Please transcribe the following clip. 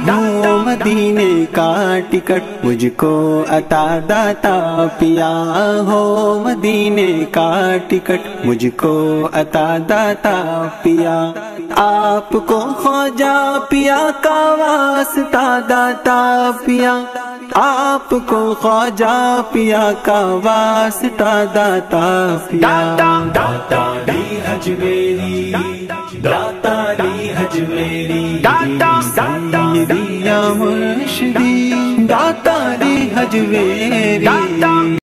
हूँ मदीने का टिकट मुझको अता दाता पिया हो, मदीने का टिकट मुझको अता दाता पिया। आपको ख्वाजा पिया का वास्ता दाता पिया, आपको ख्वाजा पिया का वास्ता दाता पिया। दाता ली हजवेरी, दाता ली हजवेरी, सैयदी या मुर्शिदी, दाता ली हजवेरी।